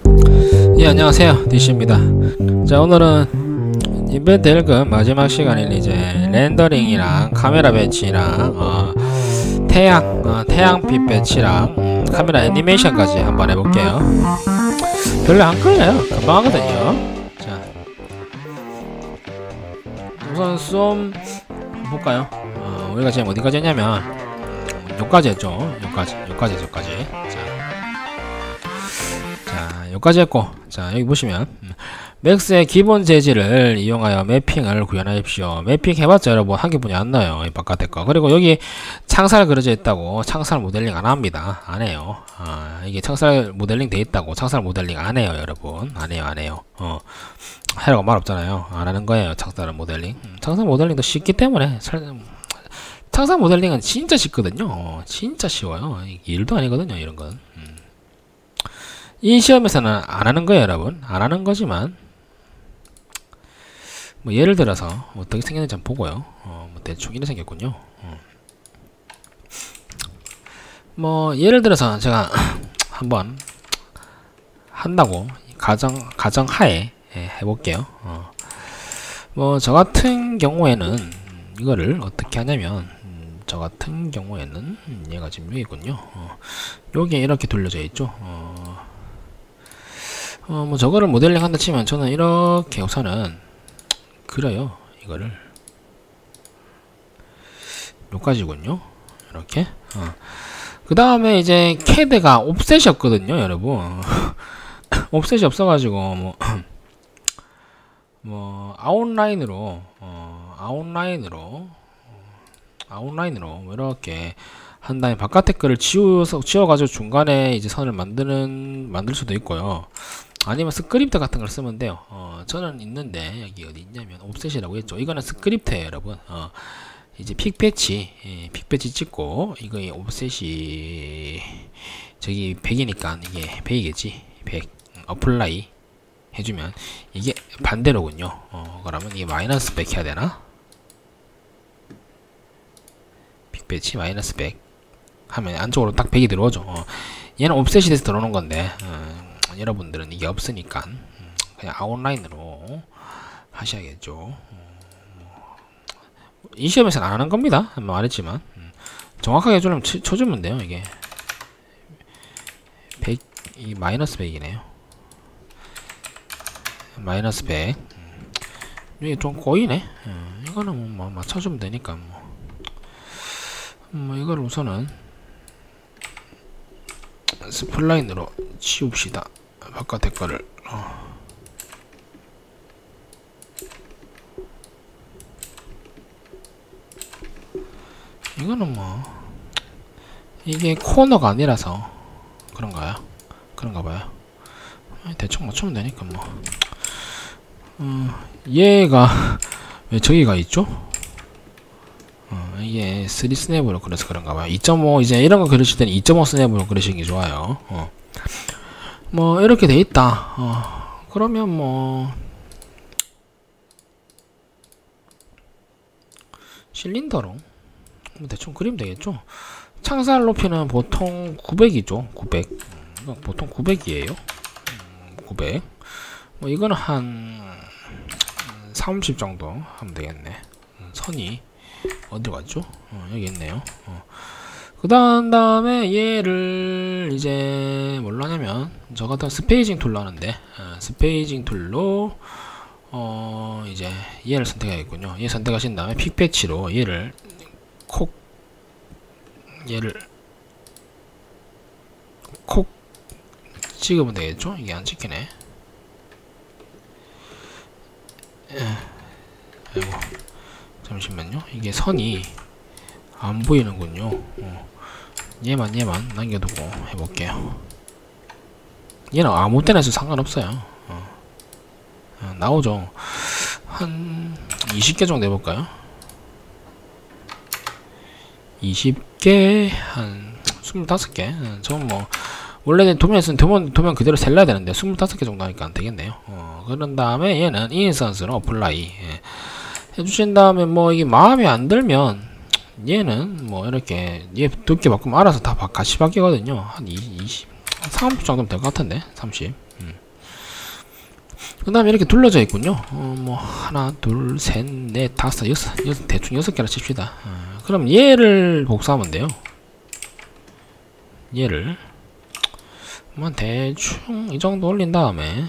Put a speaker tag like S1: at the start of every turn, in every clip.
S1: 예, 안녕하세요, DC입니다. 자, 오늘은 인벤트 1급 마지막 시간인 이제 렌더링이랑 카메라 배치랑 태양빛 배치랑 카메라 애니메이션까지 한번 해볼게요. 별로 안 걸려요. 금방 하거든요. 자, 우선 좀 볼까요? 우리가 지금 어디까지 했냐면 여기까지 했죠. 여기까지. 자, 여기까지 했고, 자, 여기 보시면 맥스의 기본 재질을 이용하여 매핑을 구현하십시오. 매핑 해봤자 여러분 한개뿐이 안 나요. 이 바깥에 거. 그리고 여기 창살 그려져 있다고 창살 모델링 안 합니다. 안 해요. 이게 창살 모델링 돼 있다고 창살 모델링 안 해요, 여러분. 안 해요. 하라고 말 없잖아요. 안 하는 거예요, 창살 모델링. 창살 모델링도 쉽기 때문에 창살 모델링은 진짜 쉽거든요. 진짜 쉬워요. 일도 아니거든요, 이런 건. 이 시험에서는 안 하는 거예요, 여러분. 안 하는 거지만, 뭐, 예를 들어서, 어떻게 생겼는지 한번 보고요. 뭐, 대충 이렇게 생겼군요. 뭐, 예를 들어서, 제가 한번 한다고, 가정하에 해볼게요. 뭐, 저 같은 경우에는, 이거를 어떻게 하냐면, 저 같은 경우에는, 얘가 지금 여기 있군요. 여기에 이렇게 돌려져 있죠. 뭐 저거를 모델링 한다 치면 저는 이렇게 우선은 그려요. 이거를 여기까지군요. 이렇게. 그 다음에 이제 캐드가 옵셋이 없거든요, 여러분. 옵셋이 없어가지고 뭐 아웃라인으로 이렇게 한 다음에 바깥에 거를 지워가지고 중간에 이제 선을 만들 수도 있고요. 아니면 스크립트 같은 걸 쓰면 돼요. 저는 있는데, 여기 어디 있냐면, 옵셋이라고 했죠. 이거는 스크립트예요, 여러분. 이제 픽 배치 찍고, 이거 옵셋이, 저기 100이니까, 이게 100이겠지. 100. 어플라이 해주면, 이게 반대로군요. 그러면 이게 마이너스 100 해야 되나? 픽 배치 마이너스 100. 하면 안쪽으로 딱 100이 들어오죠. 얘는 옵셋이 돼서 들어오는 건데, 여러분들은 이게 없으니까 그냥 아웃라인으로 하셔야겠죠. 이 시험에서는 안 하는 겁니다. 한번 말했지만 정확하게 쳐주면 돼요. 이게 100, 이 마이너스 100이네요. 마이너스 100. 이게 좀 꼬이네. 이거는 뭐 맞춰주면 되니까 뭐 이걸 우선은 스플라인으로 치웁시다. 바깥에 거를. 이거는 뭐 이게 코너가 아니라서 그런가 봐요. 대충 맞추면 되니까 뭐. 얘가 왜 저기가 있죠? 이게 3 스냅으로 그래서 그런가 봐요. 2.5 이제 이런 거 그리실 때는 2.5 스냅으로 그리시는 게 좋아요. 뭐 이렇게 돼 있다. 그러면 뭐 실린더로 대충 그리면 되겠죠. 창살 높이는 보통 900이죠. 900. 보통 900이에요. 900. 뭐 이거는 한 30 정도 하면 되겠네. 선이 어디로 갔죠? 여기 있네요. 그 다음에 얘를 이제 뭘로 하냐면 저 같은 스페이징 툴로 하는데 스페이징 툴로 이제 얘를 선택하겠군요. 얘 선택하신 다음에 픽 배치로 얘를 콕 찍으면 되겠죠? 이게 안 찍히네. 아이고 잠시만요. 이게 선이 안 보이는군요. 얘만 남겨두고 해볼게요. 얘는 아무 때나 해도 상관없어요. 나오죠. 한 20개 정도 해볼까요? 20개 한 25개. 저는 뭐 원래는 도면에서는 도면 그대로 셀러야 되는데 25개 정도 하니까 안 되겠네요. 그런 다음에 얘는 인스턴스로 어플라이 해주신 다음에 뭐 이게 마음에 안 들면 얘는 뭐 이렇게 얘 두께 바꾸면 알아서 다 같이 바뀌거든요. 한 20, 30 정도면 될 것 같은데 30. 그 다음에 이렇게 둘러져 있군요. 뭐 하나 둘셋넷 다섯 여섯 대충 6개나 칩시다. 그럼 얘를 복사하면 돼요. 얘를 뭐 대충 이 정도 올린 다음에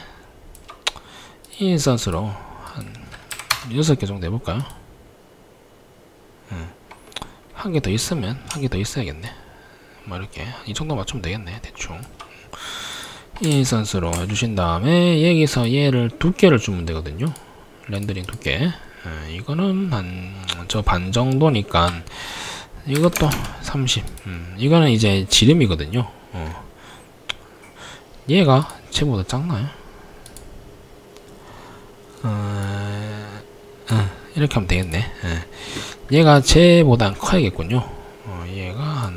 S1: 인스턴스로 한 6개 정도 해볼까요? 한 개 더 있으면 한 개 더 있어야겠네. 뭐 이렇게 이 정도 맞추면 되겠네. 대충 인스턴스로 해주신 다음에 여기서 얘를 두께를 주면 되거든요. 렌더링 두께. 이거는 한 저 반 정도니까 이것도 30. 이거는 이제 지름이거든요. 얘가 쟤보다 작나요? 이렇게 하면 되겠네. 얘가 쟤보단 커야겠군요. 얘가 한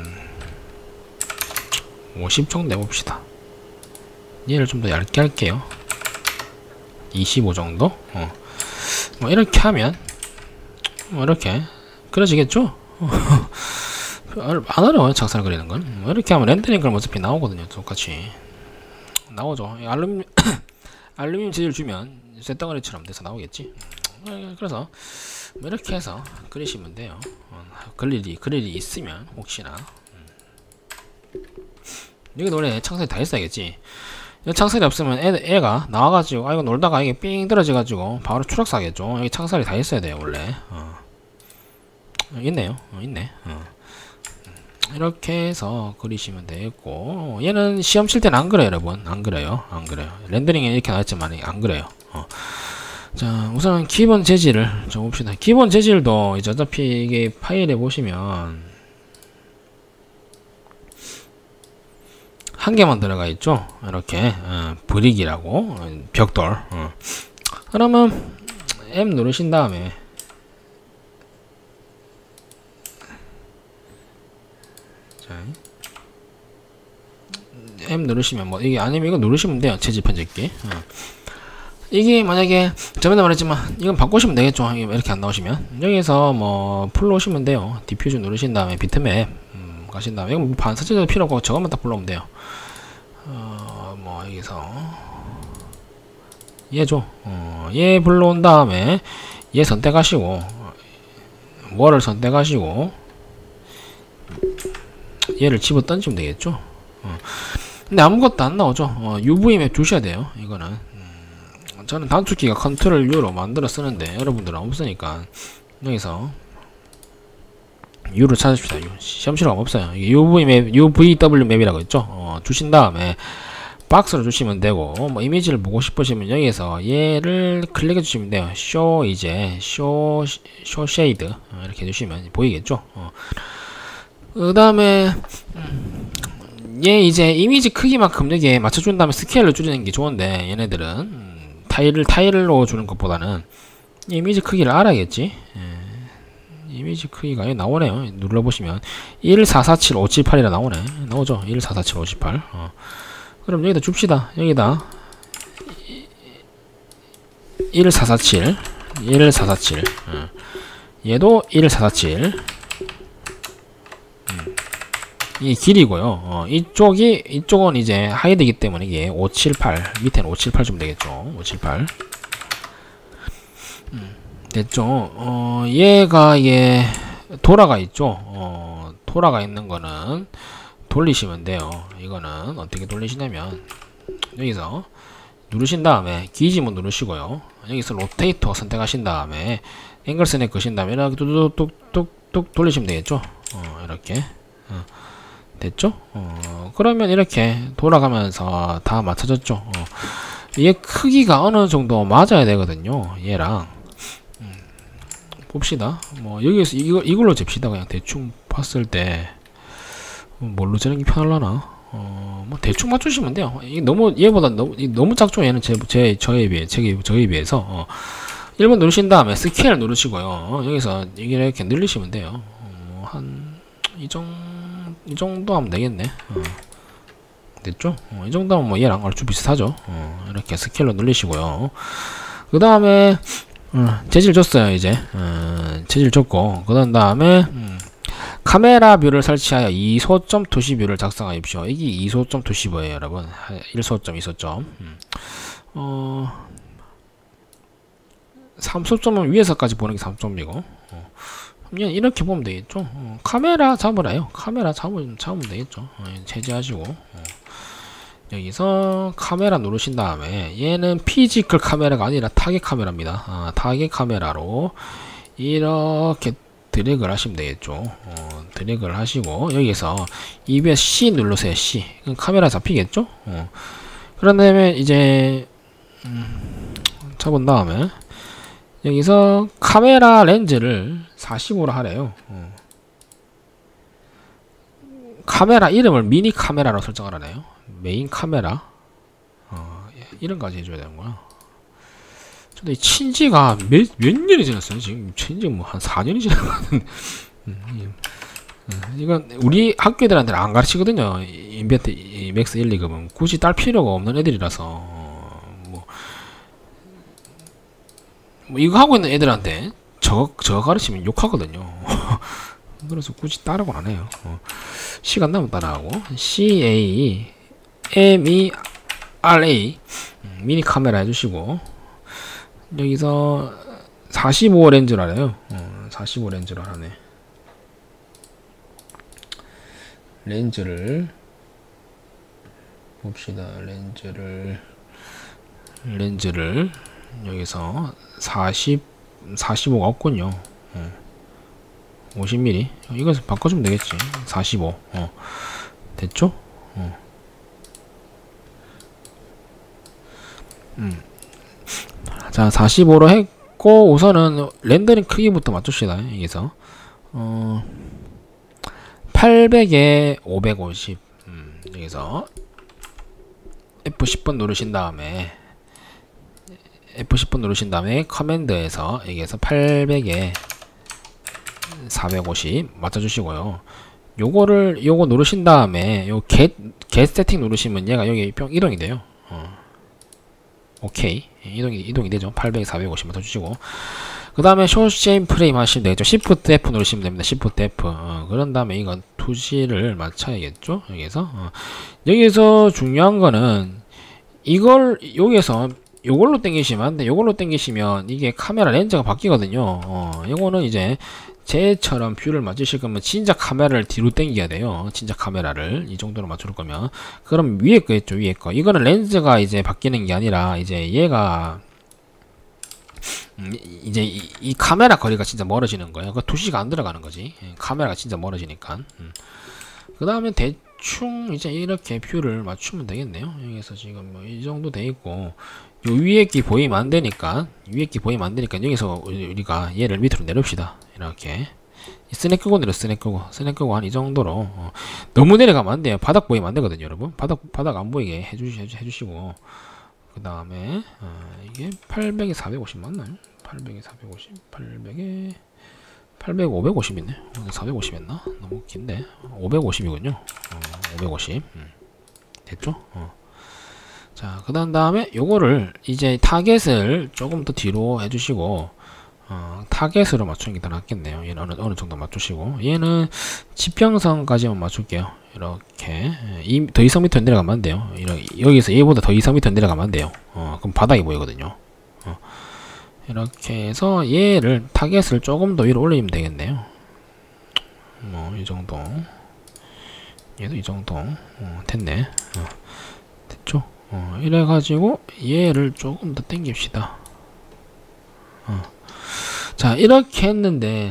S1: 50 정도 해봅시다. 얘를 좀 더 얇게 할게요. 25 정도? 뭐 이렇게 하면 뭐 이렇게 그려지겠죠? 안 어려워요, 작살 그리는 건. 뭐 이렇게 하면 렌더링 그럼 어차피 나오거든요. 똑같이 나오죠. 알루미늄 재질 주면 쇳덩어리처럼 돼서 나오겠지. 그래서 뭐 이렇게 해서 그리시면 돼요. 그릴 일이 있으면 혹시나. 여기 원래 창살이 다 있어야겠지. 창살이 없으면 애가 나와가지고 이거 놀다가 이게 삥 떨어져가지고 바로 추락사겠죠. 여기 창살이 다 있어야 돼요 원래. 있네요. 있네. 이렇게 해서 그리시면 되겠고, 얘는 시험 칠 때는 안 그래요 여러분. 안 그래요. 렌더링에 이렇게 나왔지만 안 그래요. 자, 우선 기본 재질을 좀 봅시다. 기본 재질도 이제 어차피 이게 파일에 보시면 한 개만 들어가 있죠. 이렇게 브릭이라고 벽돌. 그러면 M 누르신 다음에 자, M 누르시면 뭐 이게 아니면 이거 누르시면 돼요. 재질 편집기. 이게 만약에 저번에 말했지만 이건 바꾸시면 되겠죠. 이렇게 안 나오시면 여기서 뭐 풀로 오시면 돼요. 디퓨즈 누르신 다음에 비트맵 가신 다음에 이건 반사체도 필요 없고 저것만 딱 불러오면 돼요. 뭐 여기서 얘죠. 얘 불러온 다음에 얘 선택하시고 뭐를 선택하시고 얘를 집어 던지면 되겠죠. 근데 아무것도 안 나오죠. UV 맵 주셔야 돼요. 이거는 저는 단축키가 컨트롤 U로 만들어 쓰는데 여러분들은 없으니까 여기서 U를 찾으십시다. 시험실험 없어요. 이게 UVW 맵이라고 있죠. 주신 다음에 박스로 주시면 되고, 뭐 이미지를 보고 싶으시면 여기서 얘를 클릭해 주시면 돼요. 쇼 쉐이드 이렇게 해주시면 보이겠죠. 그 다음에 얘 이제 이미지 크기만큼 여기에 맞춰준 다음에 스케일로 줄이는 게 좋은데, 얘네들은 타일로 주는 것보다는 이미지 크기를 알아야겠지. 이미지 크기가 여기 나오네요. 눌러보시면 1447578이라 나오죠. 1447578. 그럼 여기다 줍시다. 여기다 11447 얘도 11447 이 길이고요. 이쪽은 이제 하이드이기 때문에 이게 578 밑에는 578 주면 되겠죠. 578 됐죠. 얘가 이게 돌아가 있죠. 돌아가 있는 거는 돌리시면 돼요. 이거는 어떻게 돌리시냐면 여기서 누르신 다음에 기지문 누르시고요. 여기서 로테이터 선택하신 다음에 앵글 스냅 끄신 다음에 이렇게 뚝뚝뚝뚝 돌리시면 되겠죠. 이렇게 됐죠? 그러면 이렇게 돌아가면서 다 맞춰졌죠. 얘 크기가 어느 정도 맞아야 되거든요. 얘랑 봅시다. 뭐 여기서 이걸로 잽시다. 그냥 대충 봤을 때 뭘로 재는 게 편할라나? 뭐 대충 맞추시면 돼요. 이게 너무 얘보다 너무 작죠. 얘는 저에 비해서 1번 누르신 다음에 스케일 누르시고요. 여기서 이렇게 늘리시면 돼요. 한 이 정도 하면 되겠네. 됐죠? 이 정도 하면 뭐 얘랑 얼추 비슷하죠. 이렇게 스케일로 늘리시고요. 그 다음에 재질 줬어요. 이제 재질 줬고 그 다음에 카메라 뷰를 설치하여 이소점 투시 뷰를 작성하십시오. 이게 이소점 투시 뷰예요 여러분. 1소점 2소점 3초점은 위에서까지 보는 게 3점이고 그냥 이렇게 보면 되겠죠. 카메라 잡으라요. 카메라 잡으면 되겠죠. 제지하시고 여기서 카메라 누르신 다음에 얘는 피지컬 카메라가 아니라 타겟 카메라입니다. 타겟 카메라로 이렇게 드래그를 하시면 되겠죠. 드래그를 하시고 여기서 입에 C 누르세요. C. 카메라 잡히겠죠. 그런 다음에 이제 잡은 다음에 여기서 카메라 렌즈를 45로 하래요. 카메라 이름을 미니 카메라로 설정을 하네요. 메인 카메라 이런까지 해줘야 되는 거야. 근데 친지가 몇 년이 지났어요. 지금 친지 뭐 한 4년이 지난 것 같은데. 이건 우리 학교들한테는 안 가르치거든요. 인벤트 맥스 1, 2급은 굳이 딸 필요가 없는 애들이라서 뭐 이거 하고 있는 애들한테 저거 가르치면 욕하거든요. 그래서 굳이 따라고 안 해요. 시간 나면 따라하고 CA MERA 미니 카메라 해주시고 여기서 45 렌즈로 하래요. 45 렌즈로 하네. 렌즈를 봅시다. 렌즈를 여기서 45가 없군요. 50mm 이것을 바꿔주면 되겠지. 45 됐죠? 자 45로 했고 우선은 렌더링 크기부터 맞춥시다. 여기서 800에 550 여기서 F10번 누르신 다음에 커맨드에서 여기서 800에 450 맞춰주시고요. 요거 누르신 다음에 요 get 세팅 누르시면 얘가 여기 뿅 이동이 돼요. 오케이 이동이 되죠. 800, 450 맞춰주시고 그 다음에 숏쉐임 프레임 하시면 되겠죠. Shift F 누르시면 됩니다. Shift F 그런 다음에 이건 투시를 맞춰야겠죠. 여기서 중요한 거는 이걸 여기서 요걸로 당기시면 안돼. 요걸로 당기시면 이게 카메라 렌즈가 바뀌거든요. 요거는 이제 쟤처럼 뷰를 맞추실 거면 진짜 카메라를 뒤로 당겨야 돼요. 진짜 카메라를 이 정도로 맞출 거면 그럼 위에 거 있죠. 위에 거 이거는 렌즈가 이제 바뀌는 게 아니라 이제 얘가 이제 이 카메라 거리가 진짜 멀어지는 거예요. 그 투시가 안 들어가는 거지. 카메라가 진짜 멀어지니까. 그 다음에 대충 이제 이렇게 뷰를 맞추면 되겠네요. 여기서 지금 뭐 이 정도 돼 있고 요 위에 끼 보이면 안 되니까 여기서 우리가 얘를 밑으로 내립시다. 이렇게 스냅 끄고 스냅 끄고 한 이 정도로 너무 내려가면 안 돼요. 바닥 보이면 안 되거든요, 여러분. 바닥 안 보이게 해주시고 그 다음에 이게 800에 450 맞나요? 800에 450 800에 550 있네. 450 했나? 너무 긴데 550이군요. 550 됐죠? 자, 그 다음에 요거를 이제 타겟을 조금 더 뒤로 해주시고 타겟으로 맞추는 게 더 낫겠네요. 얘는 어느 정도 맞추시고 얘는 지평선까지만 맞출게요. 이렇게 더 이상 밑으로 내려가면 안 돼요. 여기서 얘보다 더 이상 밑으로 내려가면 안 돼요. 그럼 바닥이 보이거든요. 이렇게 해서 얘를 타겟을 조금 더 위로 올리면 되겠네요. 뭐 이 정도 얘도 이 정도 됐네. 됐죠? 이래가지고 얘를 조금 더 당깁시다. 자 이렇게 했는데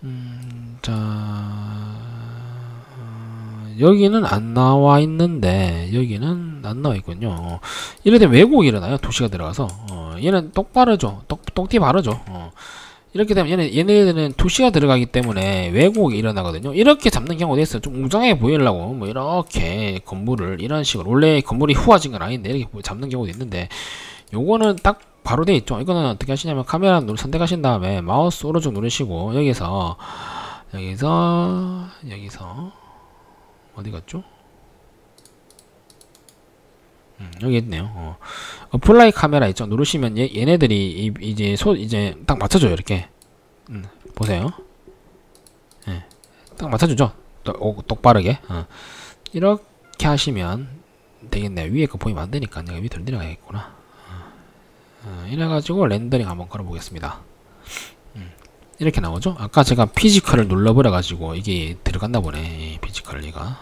S1: 여기는 안 나와 있는데 여기는 안 나와 있군요. 이럴 때 왜곡이 일어나요. 도시가 들어가서 얘는 똑바르죠. 똑띠 바르죠. 이렇게 되면 얘네들은 투시가 들어가기 때문에 왜곡이 일어나거든요. 이렇게 잡는 경우도 있어요. 좀 웅장하게 보이려고 뭐 이렇게 건물을 이런 식으로 원래 건물이 후화진 건 아닌데 이렇게 잡는 경우도 있는데 요거는 딱 바로 돼 있죠. 이거는 어떻게 하시냐면 카메라 선택하신 다음에 마우스 오른쪽 누르시고 여기서 어디 갔죠? 여기 있네요. 어플라이 카메라 있죠. 누르시면 얘네들이 이제 딱 맞춰줘요. 이렇게 보세요. 딱 맞춰주죠. 똑바르게. 이렇게 하시면 되겠네요. 위에 거 보이면 안 되니까 내가 밑으로 내려가야겠구나. 이래가지고 렌더링 한번 걸어보겠습니다. 이렇게 나오죠? 아까 제가 피지컬을 눌러버려가지고 이게 들어갔나 보네. 피지컬 얘가.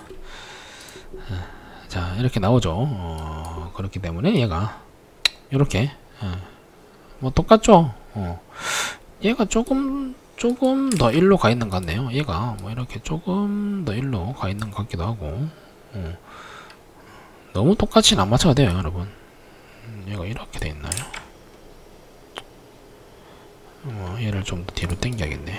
S1: 자, 이렇게 나오죠. 그렇기 때문에 얘가 이렇게 뭐 똑같죠? 얘가 조금 더 일로 가 있는 것 같네요. 얘가 뭐 이렇게 조금 더 일로 가 있는 것 같기도 하고. 너무 똑같이는 안 맞춰야 돼요, 여러분. 얘가 이렇게 돼 있나요? 얘를 좀 더 뒤로 당겨야겠네.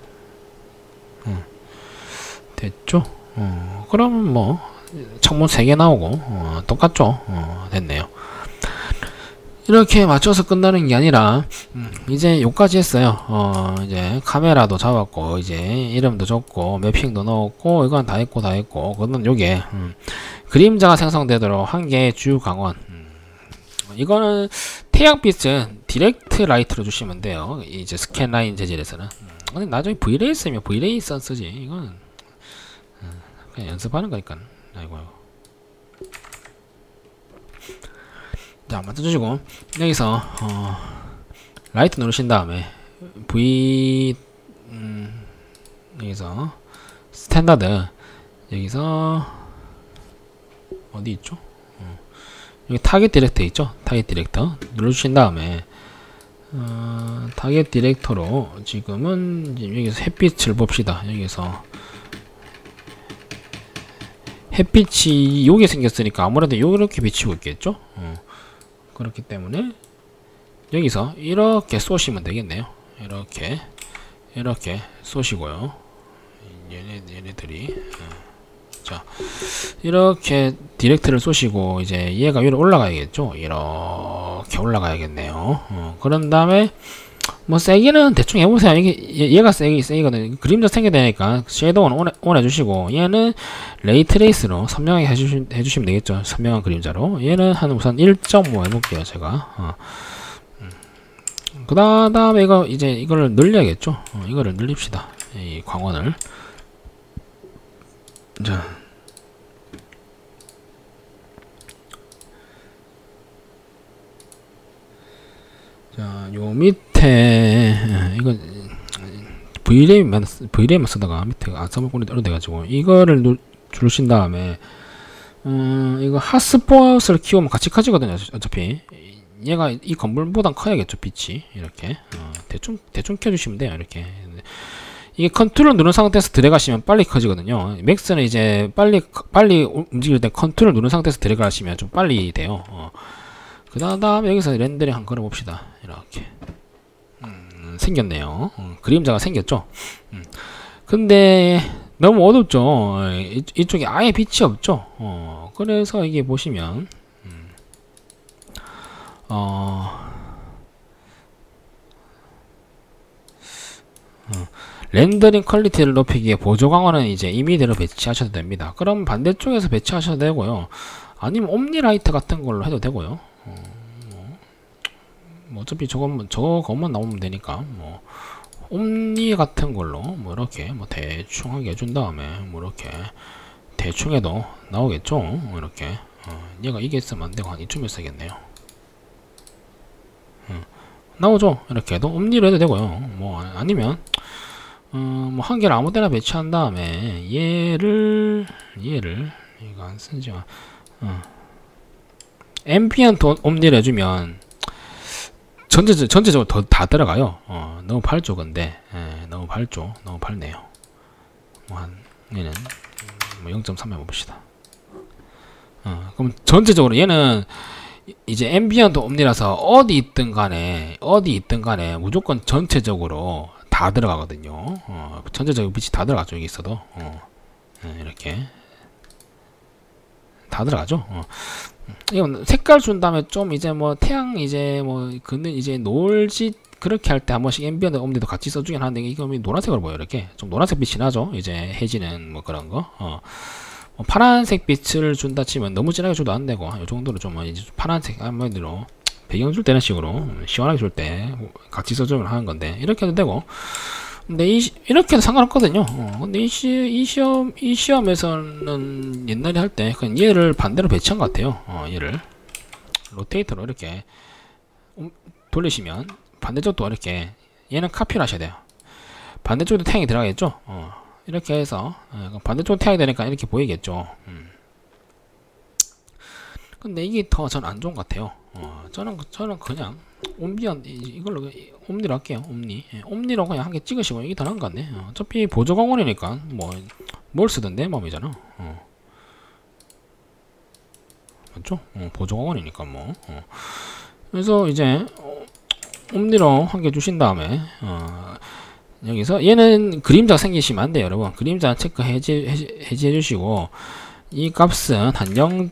S1: 됐죠? 그럼 뭐 창문 3개 나오고 똑같죠? 됐네요. 이렇게 맞춰서 끝나는 게 아니라 이제 요까지 했어요. 이제 카메라도 잡았고 이제 이름도 적고 매핑도 넣었고 이건 다 했고 그건 요게 그림자가 생성되도록 한 개의 주요 강원. 이거는 태양빛은 디렉트 라이트로 주시면 돼요. 이제 스캔 라인 재질에서는. 근데 나중에 V-Ray 쓰면 V-Ray 쓰지. 이거는 그냥 연습하는 거니까. 아이고. 자, 맞춰주시고 여기서 라이트 누르신 다음에 여기서 스탠다드 여기서 어디 있죠? 여기 타겟 디렉터 있죠? 타겟 디렉터 눌러주신 다음에 타겟 디렉터로 지금은 여기서 햇빛을 봅시다. 여기서 햇빛이 여기 생겼으니까 아무래도 이렇게 비치고 있겠죠? 그렇기 때문에 여기서 이렇게 쏘시면 되겠네요. 이렇게 쏘시고요. 얘네들이 자, 이렇게 디렉트를 쏘시고 이제 얘가 위로 올라가야겠죠. 이렇게 올라가야겠네요. 그런 다음에 뭐 세기는 대충 해보세요. 이게 얘가 세기거든요. 그림자 생겨야 되니까 섀도우는 온 해주시고 얘는 레이트레이스로 선명하게 해주시면 되겠죠. 선명한 그림자로. 얘는 한 우선 1.5 해볼게요. 제가 그 다음에 이거를 늘려야겠죠. 이거를 늘립시다. 이 광원을. 자, 요 밑에 이거 V램만 쓰다가 밑에 안 써먹고 돼가지고 이거를 누르신 다음에 이거 핫스폿을 키우면 같이 커지거든요. 어차피 얘가 이 건물보단 커야겠죠. 빛이 이렇게 대충 켜주시면 돼요. 이렇게 이게 컨트롤 누른 상태에서 들어가시면 빨리 커지거든요. 맥스는 이제 빨리 움직일 때 컨트롤 누른 상태에서 들어가시면 좀 빨리 돼요. 그 다음에 여기서 렌더링 한번 걸어봅시다. 이렇게 생겼네요. 그림자가 생겼죠. 근데 너무 어둡죠. 이쪽에 아예 빛이 없죠. 그래서 이게 보시면 렌더링 퀄리티를 높이기에 보조 광원은 이제 임의대로 배치하셔도 됩니다. 그럼 반대쪽에서 배치하셔도 되고요. 아니면 옴니라이트 같은 걸로 해도 되고요. 뭐 어차피 저것만 나오면 되니까 뭐 옴니 같은 걸로 뭐 이렇게 뭐 대충 하게 해준 다음에 뭐 이렇게 대충 해도 나오겠죠. 이렇게 얘가 이게 있으면 안되고 한 이쯤에 써야겠네요. 나오죠. 이렇게 해도 옴니로 해도 되고요. 뭐 아니면 뭐 한 개를 아무 데나 배치한 다음에 얘를 이거 안 쓰지만 앰비언트 옴니를 해주면 전체적으로 다 들어가요. 너무 밝죠. 근데 너무 밝네요. 뭐 얘는 뭐 0.3 해봅시다. 그럼 전체적으로 얘는 이제 앰비언트 옴니라서 어디 있든 간에 무조건 전체적으로 다 들어가거든요. 전체적으로 빛이 다 들어가죠. 여기 있어도 이렇게 다 들어가죠. 이건 색깔 준 다음에 좀 이제 뭐 태양 이제 뭐 그는 이제 노을짓 그렇게 할 때 한 번씩 앰비언트 옴니도 같이 써주긴 하는데 이거 노란색으로 보여. 이렇게 좀 노란색 빛이 나죠. 이제 해지는 뭐 그런 거. 뭐 파란색 빛을 준다 치면 너무 진하게 줘도 안 되고 이 정도로 좀 이제 파란색 아무래도 배경 줄 때는 식으로 시원하게 줄 때 같이 써주면 하는 건데 이렇게 해도 되고. 근데 이렇게 해도 상관없거든요. 근데 이 시험에서는 옛날에 할 때 그냥 얘를 반대로 배치한 것 같아요. 얘를 로테이터로 이렇게 돌리시면 반대쪽도 이렇게 얘는 카피를 하셔야 돼요. 반대쪽도 태양이 들어가겠죠. 이렇게 해서 반대쪽 태양이 되니까 이렇게 보이겠죠. 근데 이게 더 전 안 좋은 것 같아요. 저는 그냥 이걸로 옴니로 할게요. 옴니로 그냥 한 개 찍으시고 이게 더 나은 것 같네. 어차피 보조광원이니까 뭘 쓰든 내 마음이잖아. 맞죠? 보조광원이니까 그래서 이제 옴니로 한 개 주신 다음에 여기서 얘는 그림자 생기시면 안 돼요, 여러분. 그림자 체크 해지해 주시고 이 값은 한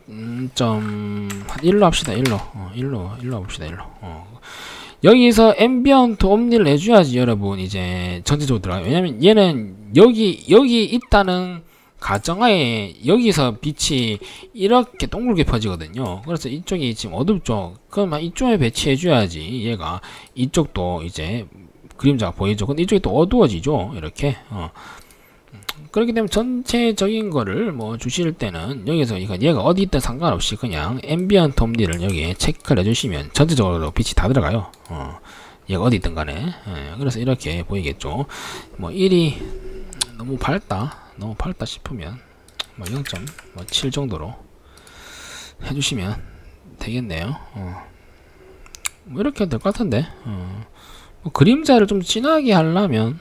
S1: 0.1로 합시다. 1로 봅시다. 1로. 여기서 앰비언트 옴니를 내줘야지 여러분 이제 전체적으로 들어가요. 왜냐면 얘는 여기 있다는 가정하에 여기서 빛이 이렇게 동글게 퍼지거든요. 그래서 이쪽이 지금 어둡죠. 그러면 이쪽에 배치해줘야지 얘가 이쪽도 이제 그림자가 보이죠. 근데 이쪽이 또 어두워지죠. 이렇게. 그렇기 때문에 전체적인 거를 주실 때는 여기서 얘가 어디 있든 상관없이 그냥 앰비언트 옴니를 여기에 체크를 해주시면 전체적으로 빛이 다 들어가요. 얘가 어디 있든 간에. 그래서 이렇게 보이겠죠. 1이 너무 밝다 싶으면 0.7 정도로 해주시면 되겠네요. 이렇게 될 것 같은데. 그림자를 좀 진하게 하려면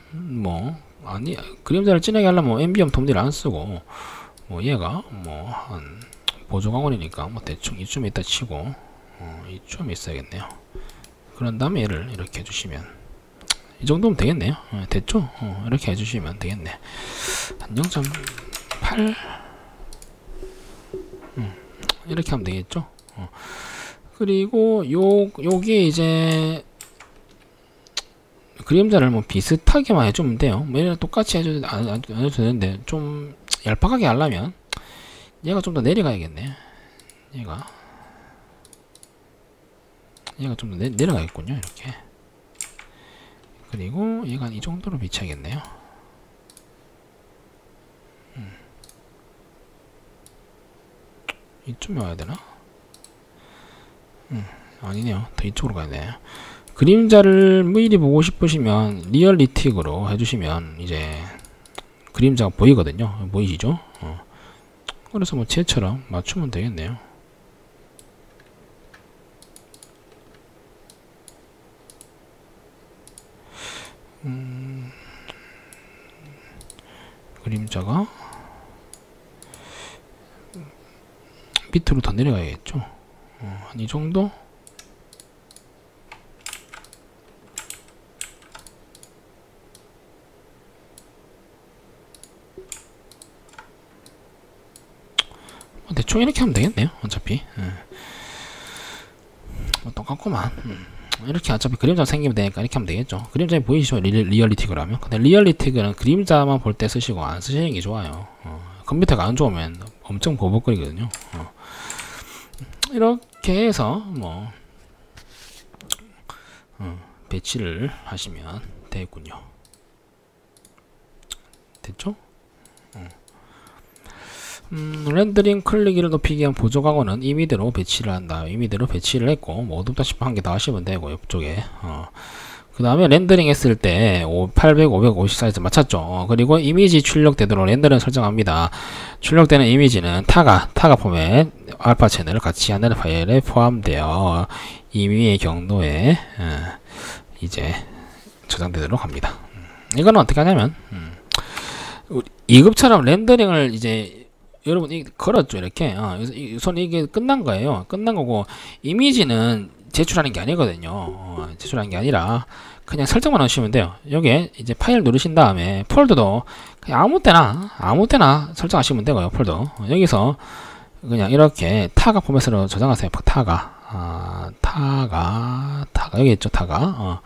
S1: 그림자를 진하게 하려면 앰비언트 옴니를 안 쓰고 얘가 한 보조광원이니까 대충 이쯤에 있다 치고 이쯤에 있어야겠네요. 그런 다음에 얘를 이렇게 해주시면 이 정도면 되겠네요. 됐죠? 이렇게 해주시면 되겠네. 한 0.8 이렇게 하면 되겠죠? 그리고 요게 이제 그림자를 비슷하게만 해주면 돼요. 얘랑 똑같이 해줘도 안 해도 되는데 좀 얄팍하게 하려면 얘가 좀 더 내려가야겠네. 얘가 좀 더 내려가겠군요. 이렇게. 그리고 얘가 이 정도로 비춰야겠네요. 이쯤에 와야 되나? 아니네요. 더 이쪽으로 가야 돼요. 그림자를 미리 보고 싶으시면 리얼리틱으로 해주시면 이제 그림자가 보이거든요. 보이시죠? 그래서 쟤처럼 맞추면 되겠네요. 그림자가 밑으로 더 내려가야겠죠. 한 이 정도? 대충 이렇게 하면 되겠네요. 어차피 똑같구만. 이렇게 어차피 그림자 생기면 되니까 이렇게 하면 되겠죠. 그림자 보이시죠? 리얼리틱으로 하면. 근데 리얼리틱은 그림자만 볼 때 쓰시고 안 쓰시는 게 좋아요. 컴퓨터가 안 좋으면 엄청 버벅거리거든요. 이렇게 해서 배치를 하시면 되겠군요. 됐죠? 렌더링 클릭을 높이기 위한 보조광원은 이미대로 배치를 한다. 이미대로 배치를 했고 어둡다 싶으면 한 개 더 하시면 되고 옆쪽에 그 다음에 렌더링 했을 때 800, 550 사이즈 맞췄죠. 그리고 이미지 출력되도록 렌더링 설정합니다. 출력되는 이미지는 타가 포맷 알파 채널을 같이 하는 파일에 포함되어 임의의 경로에 이제 저장되도록 합니다. 이거는 어떻게 하냐면 2급처럼 렌더링을 이제 여러분 걸었죠. 이렇게 우선 이게 끝난 거예요. 끝난 거고 이미지는 제출하는 게 아니거든요. 제출하는 게 아니라 그냥 설정만 하시면 돼요. 여기에 이제 파일 누르신 다음에 폴더도 그냥 아무 때나 설정하시면 되고요. 폴더 여기서 그냥 이렇게 타가 포맷으로 저장하세요. 타가 여기 있죠. 타가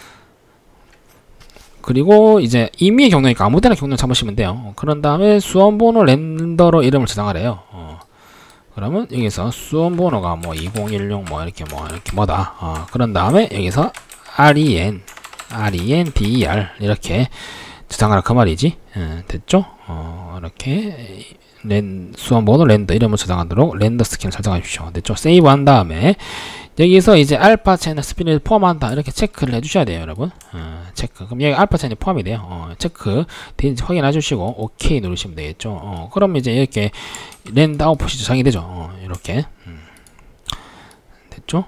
S1: 그리고 이제 임의의 경로니까 아무데나 경로 잡으시면 돼요. 그런 다음에 수험번호 렌더로 이름을 저장하래요. 그러면 여기서 수험번호가 2016 이렇게 뭐다. 그런 다음에 여기서 RENDER 이렇게 저장하라 그 말이지. 됐죠? 이렇게 수험번호 렌더 이름을 저장하도록 렌더 스킨을 설정하십시오. 됐죠? 세이브 한 다음에 여기서 이제 알파 채널 스피드를 포함한다 이렇게 체크를 해주셔야 돼요, 여러분. 체크. 그럼 여기 알파 채널이 포함이 돼요. 체크 되는지 확인해 주시고 오케이 누르시면 되겠죠. 그럼 이제 이렇게 랜드 아웃풋이 저장이 되죠. 이렇게 됐죠.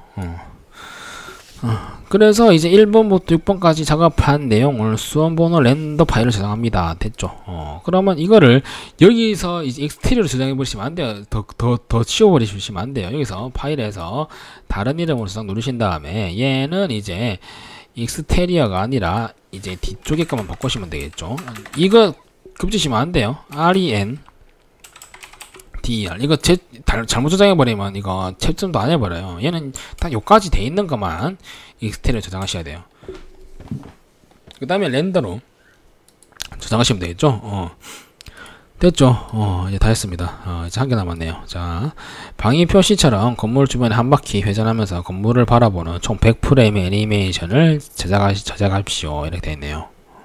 S1: 그래서 이제 1번부터 6번까지 작업한 내용을 수험번호 렌더 파일로 저장합니다. 됐죠. 그러면 이거를 여기서 이제 엑스테리어로 저장해 버리시면 안 돼요. 더 치워버리시면 안 돼요. 여기서 파일에서 다른 이름으로 저장 누르신 다음에 얘는 이제 엑스테리어가 아니라 이제 뒤쪽에 것만 바꾸시면 되겠죠. 이거 급지시면 안 돼요. REN DER 이거 잘못 저장해버리면 이거 채점도 안 해버려요. 얘는 딱 요까지 돼 있는 것만 엑스테리어 저장하셔야 돼요. 그 다음에 렌더로 저장하시면 되겠죠. 됐죠. 이제 다 했습니다. 이제 한 개 남았네요. 자, 방위 표시처럼 건물 주변에 한 바퀴 회전하면서 건물을 바라보는 총 100프레임의 애니메이션을 제작하십시오. 이렇게 되어 있네요.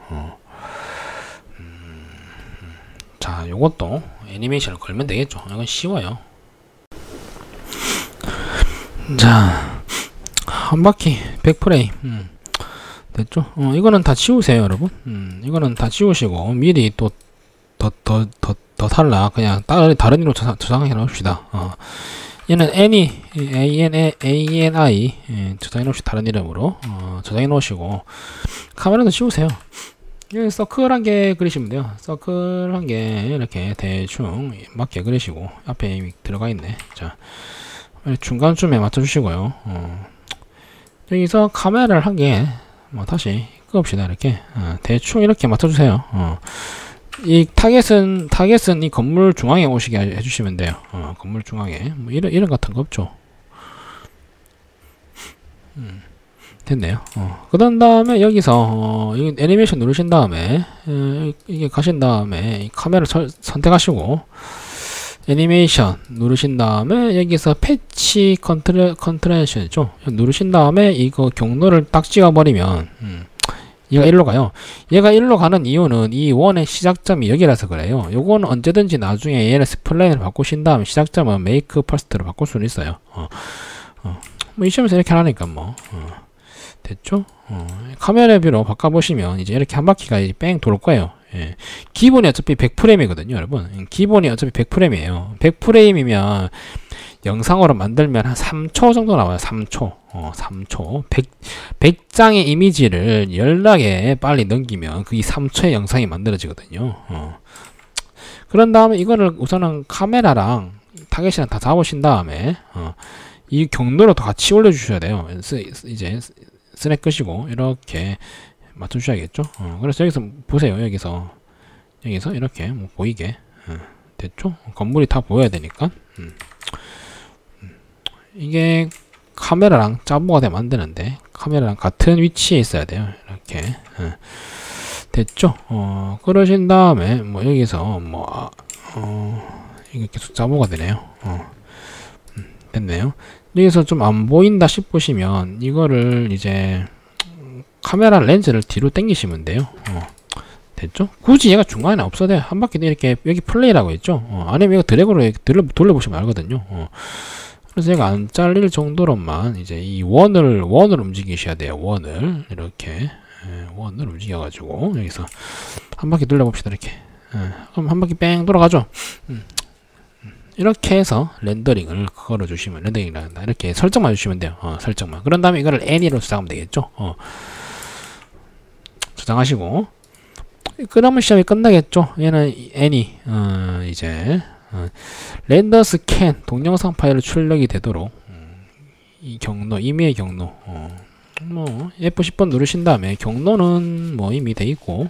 S1: 자, 요것도 애니메이션을 걸면 되겠죠. 이건 쉬워요. 자, 한 바퀴 100프레임 됐죠. 이거는 다 지우세요, 여러분. 이거는 다 지우시고 미리 또 더 달라 그냥 다른 이로 저장해 놓읍시다. 얘는 ANI 저장해 놓으시고 다른 이름으로 저장해 놓으시고 카메라도 지우세요. 여기 서클 한 개 그리시면 돼요. 서클 한 개 이렇게 대충 맞게 그리시고 앞에 이미 들어가 있네. 자, 중간쯤에 맞춰 주시고요. 여기서 카메라를 한 개 다시 끄읍시다. 이렇게 대충 이렇게 맞춰 주세요. 이 타겟은 이 건물 중앙에 오시게 해주시면 돼요. 건물 중앙에 뭐 이런 같은 거 없죠. 됐네요. 그 다음에 여기서 애니메이션 누르신 다음에 이게 가신 다음에 이 카메라 선택하시고 애니메이션 누르신 다음에 여기서 패치 컨트롤션이죠. 누르신 다음에 이거 경로를 딱 찍어버리면 얘가 일로 가요. 얘가 일로 가는 이유는 이 원의 시작점이 여기라서 그래요. 요거는 언제든지 나중에 얘를 스플레인을 바꾸신 다음에 시작점은 메이크 퍼스트로 바꿀 수는 있어요. 뭐 이 시험에서 이렇게 하니까 뭐 됐죠? 카메라 뷰로 바꿔보시면 이제 이렇게 한 바퀴가 뺑 돌 거예요. 예. 기본이 어차피 100프레임이거든요, 여러분. 기본이 어차피 100프레임이에요. 100프레임이면 영상으로 만들면 한 3초 정도 나와요. 3초. 3초. 100장의 이미지를 연락에 빨리 넘기면 그게 3초의 영상이 만들어지거든요. 그런 다음에 이거를 우선은 카메라랑 타겟이랑 다 잡으신 다음에 이 경로로 다 같이 올려주셔야 돼요. 이제 스냅 끄시고 이렇게 맞춰주셔야겠죠. 그래서 여기서 보세요. 여기서 이렇게 뭐 보이게 됐죠. 건물이 다 보여야 되니까 이게 카메라랑 짜부가 되면 안 되는데 카메라랑 같은 위치에 있어야 돼요. 이렇게 됐죠. 그러신 다음에 뭐 여기서 뭐 이게 계속 짜부가 되네요. 됐네요. 여기서 좀 안 보인다 싶으시면 이거를 이제 카메라 렌즈를 뒤로 당기시면 돼요. 됐죠? 굳이 얘가 중간에 없어도 돼요. 한 바퀴 이렇게 여기 플레이라고 있죠. 아니면 이거 드래그로 돌려보시면 알거든요. 그래서 얘가 안 잘릴 정도로만 이제 이 원을 움직이셔야 돼요. 원을 이렇게 원을 움직여가지고 여기서 한 바퀴 돌려봅시다. 이렇게 그럼 한 바퀴 뺑 돌아가죠. 이렇게 해서 렌더링을 걸어주시면 렌더링이란다. 이렇게 설정만 해주시면 돼요. 설정만. 그런 다음에 이거를 애니로 저장하면 되겠죠. 저장하시고 그러면 시험이 끝나겠죠. 얘는 애니 이제 렌더 스캔 동영상 파일로 출력이 되도록 이 경로 임의의 경로 뭐 F10번 누르신 다음에 경로는 뭐 이미 돼 있고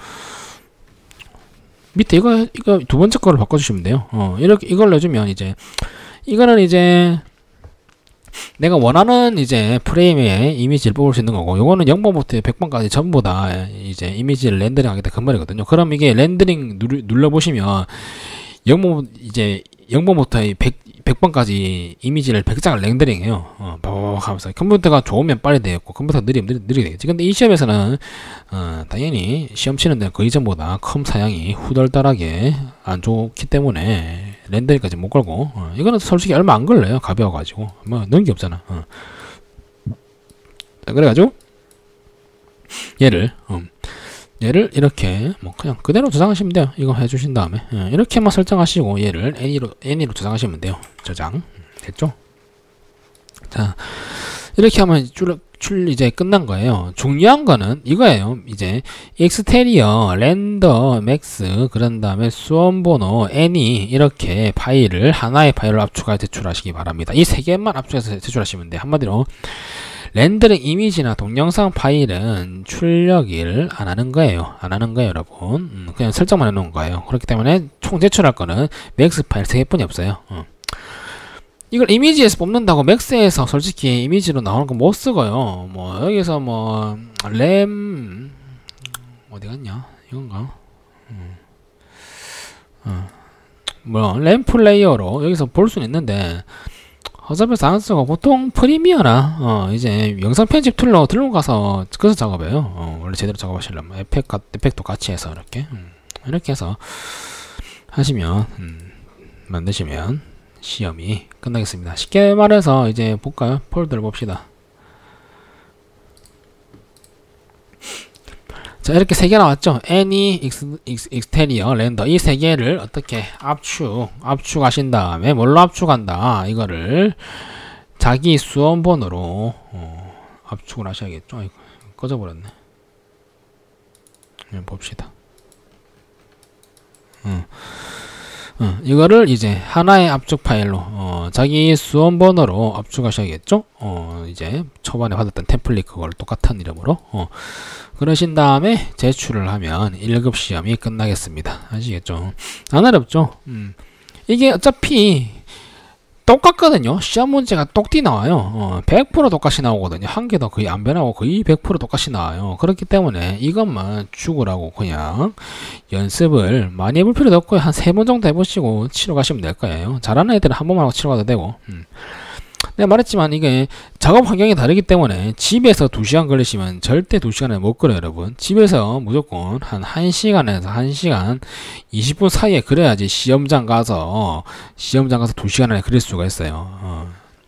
S1: 밑에 이거 두 번째 거를 바꿔주시면 돼요. 이렇게 이걸 내주면 이제 이거는 이제 내가 원하는 이제 프레임의 이미지를 뽑을 수 있는 거고, 요거는 0번부터 100번까지 전부 다 이제 이미지를 렌더링 하겠다 그 말이거든요. 그럼 이게 렌더링 눌러보시면 0번부터 100번까지 이미지를 100장을 렌더링해요. 하면서 컴퓨터가 좋으면 빨리 되겠고 컴퓨터가 느리게 되겠지. 근데 이 시험에서는 당연히 시험 치는 데는 거의 전보다 컴 사양이 후덜덜하게 안 좋기 때문에 렌더링까지 못 걸고 이거는 솔직히 얼마 안 걸려요. 가벼워가지고 뭐 넣은 게 없잖아. 자, 그래가지고 얘를 이렇게 뭐 그냥 그대로 저장하시면 돼요. 이거 해주신 다음에 이렇게만 설정하시고 얘를 N으로 저장하시면 돼요. 저장 됐죠? 자, 이렇게 하면 이제 끝난 거예요. 중요한 거는 이거예요. 이제 익스테리어, 렌더, 맥스, 그런 다음에 수험번호, N이 이렇게 파일을 하나의 파일로 압축하여 제출하시기 바랍니다. 이 세 개만 압축해서 제출하시면 돼요. 한마디로 렌더링 이미지나 동영상 파일은 출력을 안 하는 거예요. 여러분. 그냥 설정만 해놓은 거예요. 그렇기 때문에 총 제출할 거는 맥스 파일 3개뿐이 없어요. 이걸 이미지에서 뽑는다고 맥스에서 솔직히 이미지로 나오는 거 못 쓰고요. 뭐 여기서 뭐 램 어디 갔냐? 이건가? 뭐 램 플레이어로 여기서 볼 수는 있는데 어차피 안 쓰고 보통 프리미어나 이제 영상 편집 툴로 들어가서 그래서 작업해요. 원래 제대로 작업하시려면 에펙도 같이 해서 이렇게 해서 하시면 만드시면 시험이 끝나겠습니다. 쉽게 말해서 이제 볼까요? 폴더를 봅시다. 자, 이렇게 3개 나왔죠? Any, Exterior, Render 이 3개를 어떻게 압축하신 다음에 뭘로 압축한다? 이거를 자기 수험번호로 압축을 하셔야겠죠? 아이고, 꺼져버렸네. 봅시다. 이거를 이제 하나의 압축 파일로 자기 수험번호로 압축하셔야겠죠? 이제 초반에 받았던 템플릿 그걸 똑같은 이름으로 그러신 다음에 제출을 하면 1급 시험이 끝나겠습니다. 아시겠죠? 안 어렵죠? 이게 어차피 똑같거든요. 시험 문제가 똑띠 나와요. 100% 똑같이 나오거든요. 한 개도 거의 안 변하고 거의 100% 똑같이 나와요. 그렇기 때문에 이것만 죽으라고 그냥 연습을 많이 해볼 필요도 없고요. 한 3번 정도 해보시고 치러 가시면 될 거예요. 잘하는 애들은 한 번만 하고 치러 가도 되고. 내가 말했지만 이게 작업 환경이 다르기 때문에 집에서 2시간 걸리시면 절대 2시간에 못 걸어요, 여러분. 집에서 무조건 한 1시간에서 1시간 20분 사이에 그래야지 시험장 가서 2시간 안에 그릴 수가 있어요.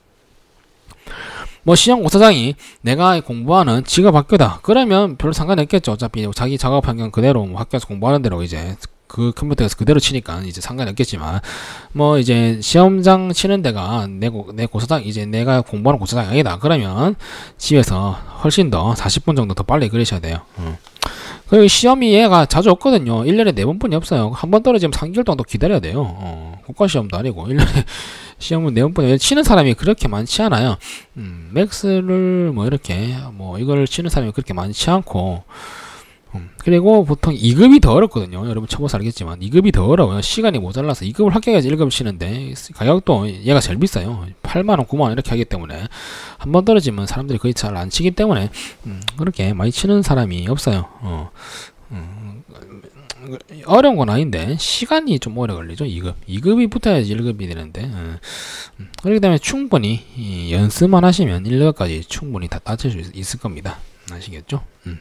S1: 뭐 시험 고사장이 내가 공부하는 직업학교다 그러면 별로 상관이 없겠죠. 어차피 자기 작업 환경 그대로 뭐 학교에서 공부하는 대로 이제 그 컴퓨터에서 그대로 치니까 이제 상관이 없겠지만 뭐 이제 시험장 치는 데가 내 고사장 이제 내가 공부하는 고사장이 아니다 그러면 집에서 훨씬 더 40분 정도 더 빨리 그리셔야 돼요. 그리고 시험이 얘가 자주 없거든요. 1년에 4번뿐이 없어요. 한 번 떨어지면 3개월 동안 또 기다려야 돼요. 국가시험도 아니고 1년에 시험은 4번뿐이 치는 사람이 그렇게 많지 않아요. 맥스를 뭐 이렇게 뭐 이걸 치는 사람이 그렇게 많지 않고 그리고 보통 2급이 더 어렵거든요. 여러분 쳐봐서 알겠지만 2급이 더 어려워요. 시간이 모자라서 2급을 합격해야지 1급 치는데 가격도 얘가 제일 비싸요. 8만원 9만원 이렇게 하기 때문에 한 번 떨어지면 사람들이 거의 잘 안 치기 때문에 그렇게 많이 치는 사람이 없어요. 어려운 건 아닌데 시간이 좀 오래 걸리죠. 2급이 붙어야지 1급이 되는데 그렇기 때문에 충분히 연습만 하시면 1급까지 충분히 다 따질 수 있을 겁니다. 아시겠죠?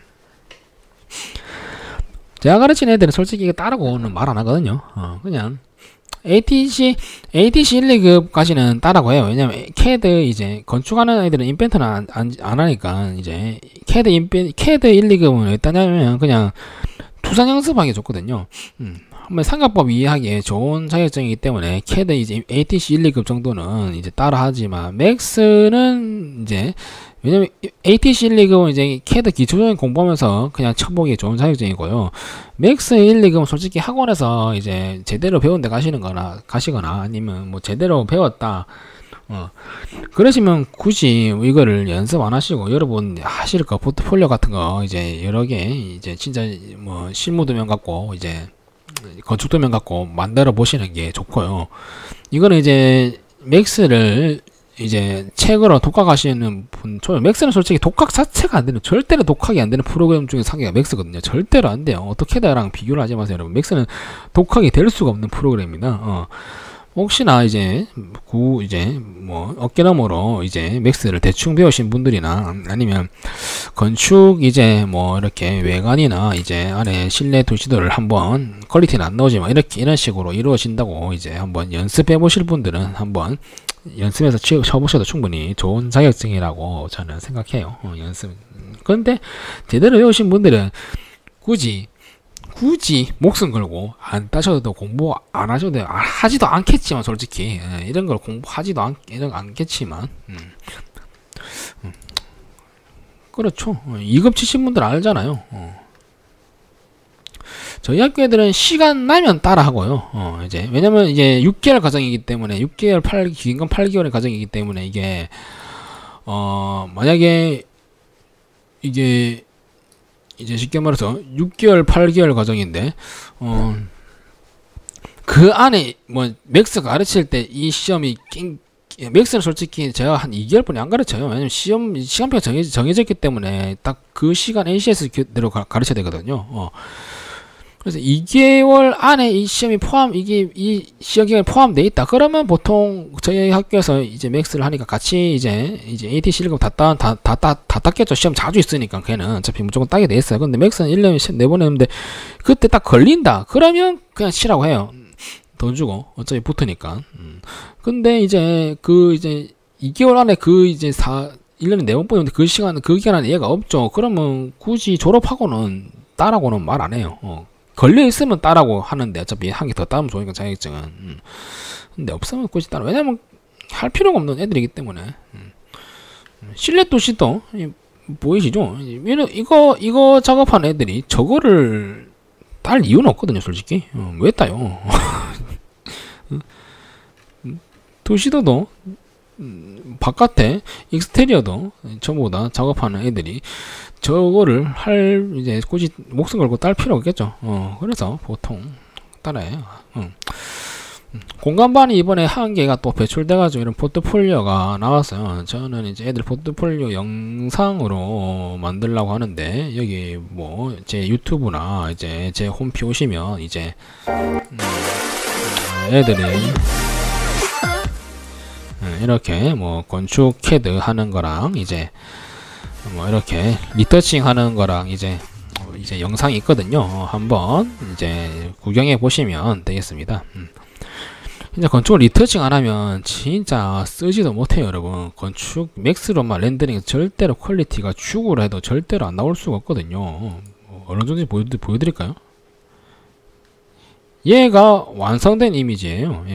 S1: 제가 가르친 애들은 솔직히 이거 따라고는 말 안 하거든요. 그냥 ATC 1, 2급까지는 따라고 해요. 왜냐면 CAD 이제 건축하는 애들은 인벤트는 안 하니까 이제 CAD 1, 2급은 왜 따냐면 그냥 투상 연습하기 좋거든요. 한번 삼각법 이해하기에 좋은 자격증이기 때문에 CAD 이제 ATC 1, 2급 정도는 이제 따라하지만 맥스는 이제 왜냐면 ATC 1, 2급은 이제 CAD 기초적인 공부하면서 그냥 쳐보기 좋은 자격증이고요. 맥스 1, 2급은 솔직히 학원에서 이제 제대로 배운 데 가시거나 아니면 뭐 제대로 배웠다 그러시면 굳이 이거를 연습 안 하시고 여러분 하실 거 포트폴리오 같은 거 이제 여러 개 이제 진짜 뭐 실무 도면 갖고 이제 건축 도면 갖고 만들어 보시는 게 좋고요. 이거는 이제 맥스를 이제 책으로 독학하시는 분, 맥스는 솔직히 독학 자체가 안 되는, 절대로 독학이 안 되는 프로그램 중에 한 개가 맥스거든요. 절대로 안 돼요. 어떻게다랑 비교를 하지 마세요, 여러분. 맥스는 독학이 될 수가 없는 프로그램입니다. 혹시나 이제 이제 뭐 어깨너머로 이제 맥스를 대충 배우신 분들이나 아니면 건축 이제 뭐 이렇게 외관이나 이제 안에 실내 도시들을 한번 퀄리티는 안 나오지만 이렇게 이런 식으로 이루어진다고 이제 한번 연습해 보실 분들은 한번 연습해서 쳐보셔도 충분히 좋은 자격증이라고 저는 생각해요. 연습. 그런데 제대로 배우신 분들은 굳이 목숨 걸고 안 따셔도 공부 안 하셔도 돼요. 하지도 않겠지만 솔직히 이런 걸 공부하지도 않겠지만 그렇죠. 2급 치신 분들 알잖아요. 저희 학교 애들은 시간 나면 따라 하고요. 이제 왜냐면 이제 6개월 과정이기 때문에 6개월 긴 건 8개월의 과정이기 때문에 이게 만약에 이게 이제 쉽게 말해서 6개월 8개월 과정인데 그 안에 뭐 맥스가 가르칠 때 이 시험이 맥스는 솔직히 제가 한 2개월뿐이 안 가르쳐요. 왜냐면 시간표가 정해졌기 때문에 딱 그 시간 NCS대로 가르쳐야 되거든요. 그래서 2개월 안에 이 시험이 이 시험 기간이 포함되어 있다. 그러면 보통 저희 학교에서 이제 맥스를 하니까 같이 이제 AT 실급 다 땄겠죠. 시험 자주 있으니까 걔는 어차피 무조건 따게 돼 있어요. 근데 맥스는 1년에 4번 했는데 그때 딱 걸린다. 그러면 그냥 치라고 해요. 돈 주고 어차피 붙으니까. 근데 이제 2개월 안에 1년에 4번 보는데 그 기간 안에 얘가 없죠. 그러면 굳이 졸업하고는 따라고는 말 안 해요. 걸려 있으면 따라고 하는데 어차피 한 개 더 따면 좋으니까 자격증은. 근데 없으면 굳이 따라. 왜냐면 할 필요가 없는 애들이기 때문에. 실내도시도 보이시죠? 이거 작업하는 애들이 저거를 딸 이유는 없거든요, 솔직히. 왜 따요? 도시도도 바깥에 익스테리어도 전부 다 작업하는 애들이 저거를 이제 굳이 목숨 걸고 딸 필요 없겠죠. 그래서 보통 따라해요. 공간반이 이번에 한 개가 또 배출돼가지고 이런 포트폴리오가 나왔어요. 저는 이제 애들 포트폴리오 영상으로 만들려고 하는데 여기 뭐 제 유튜브나 이제 제 홈피 오시면 이제 애들이 이렇게 뭐 건축 캐드 하는 거랑 이제 뭐 이렇게 리터칭 하는 거랑 이제 영상이 있거든요. 한번 이제 구경해 보시면 되겠습니다. 진짜 건축을 리터칭 안 하면 진짜 쓰지도 못해요, 여러분. 건축 맥스로만 렌더링 절대로 퀄리티가 죽으로 해도 절대로 안 나올 수가 없거든요. 어느 정도 보여드릴까요? 얘가 완성된 이미지예요.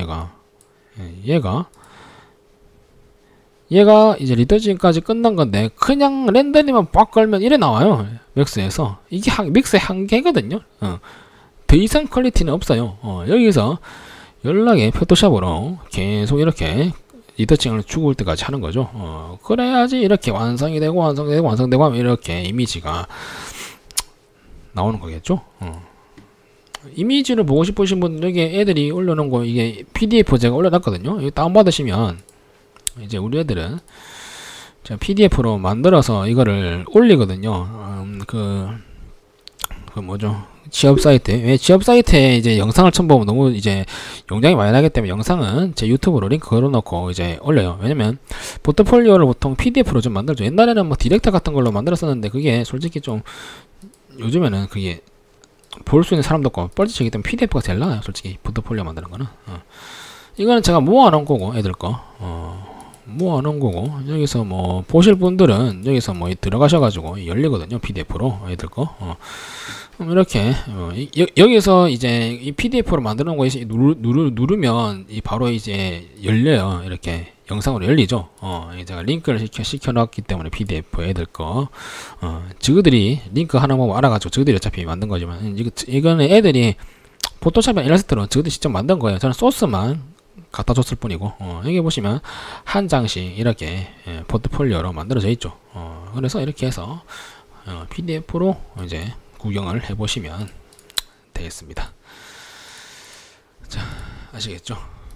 S1: 얘가 이제 리터칭까지 끝난 건데 그냥 렌더링만 빡 걸면 이래 나와요. 맥스에서. 이게 맥스의 한계거든요. 더 이상 퀄리티는 없어요. 여기서 연락에 포토샵으로 계속 이렇게 리터칭을 죽을 때까지 하는 거죠. 그래야지 이렇게 완성이 되고 완성되고 하면 이렇게 이미지가 나오는 거겠죠. 이미지를 보고 싶으신 분들 여기 애들이 올려놓은 거 이게 PDF 제가 올려놨거든요. 이거 다운받으시면 이제 우리 애들은 PDF로 만들어서 이거를 올리거든요. 그 뭐죠? 취업 사이트. 왜 취업 사이트에 이제 영상을 첨부하면 너무 이제 용량이 많이 나기 때문에 영상은 제 유튜브로 링크 걸어놓고 이제 올려요. 왜냐면 포트폴리오를 보통 PDF로 좀 만들죠. 옛날에는 뭐 디렉터 같은 걸로 만들었었는데 그게 솔직히 좀 요즘에는 그게 볼 수 있는 사람도 없고 뻘짓이기 때문에 PDF가 제일 나아요. 솔직히 포트폴리오 만드는 거는. 이거는 제가 모아놓은 거고 애들 거. 모아놓은 거고 여기서 뭐 보실 분들은 여기서 뭐 들어가셔가지고 열리거든요. PDF로 애들 거. 이렇게 여기서 이제 이 PDF로 만드는 거 누르면 바로 이제 열려요. 이렇게 영상으로 열리죠. 제가 링크를 시켜놨기 때문에 PDF 애들 거 저들이 링크 하나 보고 알아가지고 저들이 어차피 만든 거지만 이거는 애들이 포토샵이나 일러스트로 저들이 직접 만든 거예요. 저는 소스만 갖다 줬을 뿐이고 여기 보시면 한 장씩 이렇게 포트폴리오로 만들어져 있죠. 그래서 이렇게 해서 PDF로 이제 구경을 해보시면 되겠습니다. 자, 아시겠죠?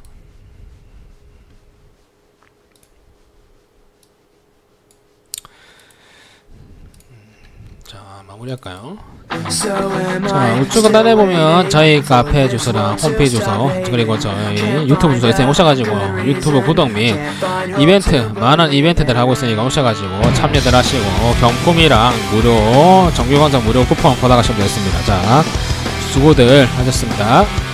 S1: 자, 마무리할까요? 자, 우측 하단에 보면 저희 카페 주소랑 홈페이지 주소 그리고 저희 유튜브 주소 있으니 오셔가지고 유튜브 구독 및 이벤트 많은 이벤트들 하고 있으니까 오셔가지고 참여들 하시고 경품이랑 무료 정규광장 무료 쿠폰 받아가시면 되겠습니다. 자, 수고들 하셨습니다.